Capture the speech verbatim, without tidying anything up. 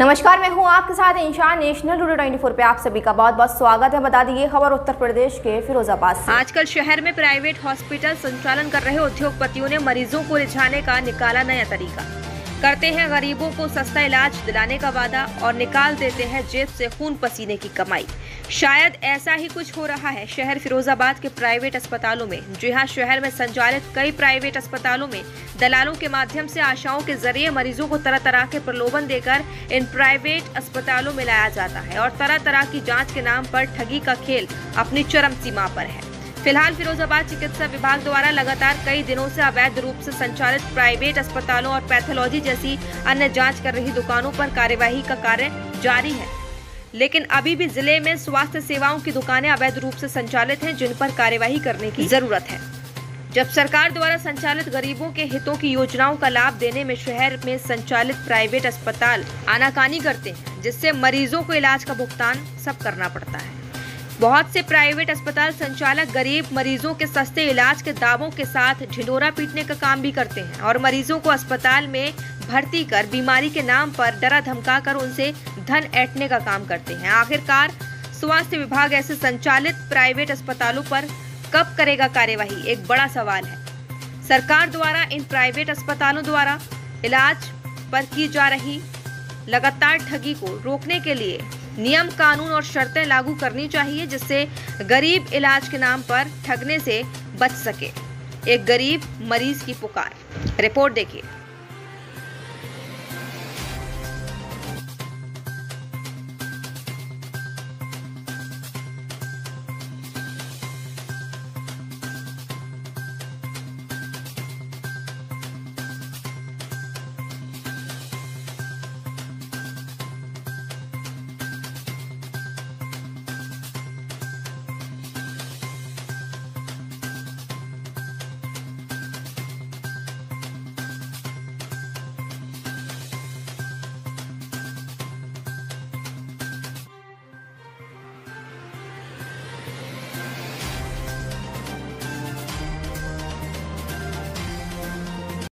नमस्कार, मैं हूं आपके साथ इंशान। नेशनल टुडे चौबीस पे आप सभी का बहुत बहुत स्वागत है। बता दी ये खबर उत्तर प्रदेश के फिरोजाबाद से। आजकल शहर में प्राइवेट हॉस्पिटल संचालन कर रहे उद्योगपतियों ने मरीजों को रिझाने का निकाला नया तरीका। करते हैं गरीबों को सस्ता इलाज दिलाने का वादा और निकाल देते हैं जेब से खून पसीने की कमाई। शायद ऐसा ही कुछ हो रहा है शहर फिरोजाबाद के प्राइवेट अस्पतालों में। जी हां, शहर में संचालित कई प्राइवेट अस्पतालों में दलालों के माध्यम से आशाओं के जरिए मरीजों को तरह तरह के प्रलोभन देकर इन प्राइवेट अस्पतालों में लाया जाता है और तरह तरह की जांच के नाम पर ठगी का खेल अपनी चरम सीमा पर है। फिलहाल फिरोजाबाद चिकित्सा विभाग द्वारा लगातार कई दिनों से अवैध रूप से संचालित प्राइवेट अस्पतालों और पैथोलॉजी जैसी अन्य जांच कर रही दुकानों पर कार्यवाही का कार्य जारी है, लेकिन अभी भी जिले में स्वास्थ्य सेवाओं की दुकानें अवैध रूप से संचालित हैं, जिन पर कार्यवाही करने की जरूरत है। जब सरकार द्वारा संचालित गरीबों के हितों की योजनाओं का लाभ देने में शहर में संचालित प्राइवेट अस्पताल आनाकानी करते हैं, जिससे मरीजों को इलाज का भुगतान सब करना पड़ता है। बहुत से प्राइवेट अस्पताल संचालक गरीब मरीजों के सस्ते इलाज के दावों के साथ ढिंढोरा पीटने का काम भी करते हैं और मरीजों को अस्पताल में भर्ती कर बीमारी के नाम पर डरा धमका कर उनसे धन ऐंठने का काम करते हैं। आखिरकार स्वास्थ्य विभाग ऐसे संचालित प्राइवेट अस्पतालों पर कब करेगा कार्यवाही, एक बड़ा सवाल है। सरकार द्वारा इन प्राइवेट अस्पतालों द्वारा इलाज पर की जा रही लगातार ठगी को रोकने के लिए नियम, कानून और शर्तें लागू करनी चाहिए, जिससे गरीब इलाज के नाम पर ठगने से बच सके। एक गरीब मरीज की पुकार। रिपोर्ट देखिए।